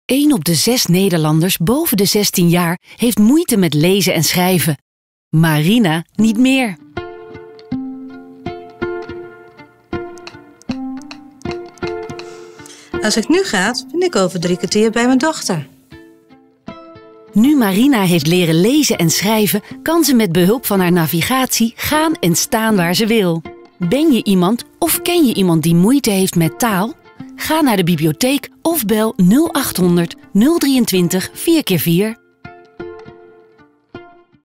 1 op de 6 Nederlanders boven de 16 jaar heeft moeite met lezen en schrijven. Marina niet meer. Als ik nu ga, ben ik over 3 kwartier bij mijn dochter. Nu Marina heeft leren lezen en schrijven, kan ze met behulp van haar navigatie gaan en staan waar ze wil. Ben je iemand of ken je iemand die moeite heeft met taal? Ga naar de bibliotheek of bel 0800 023 4x4.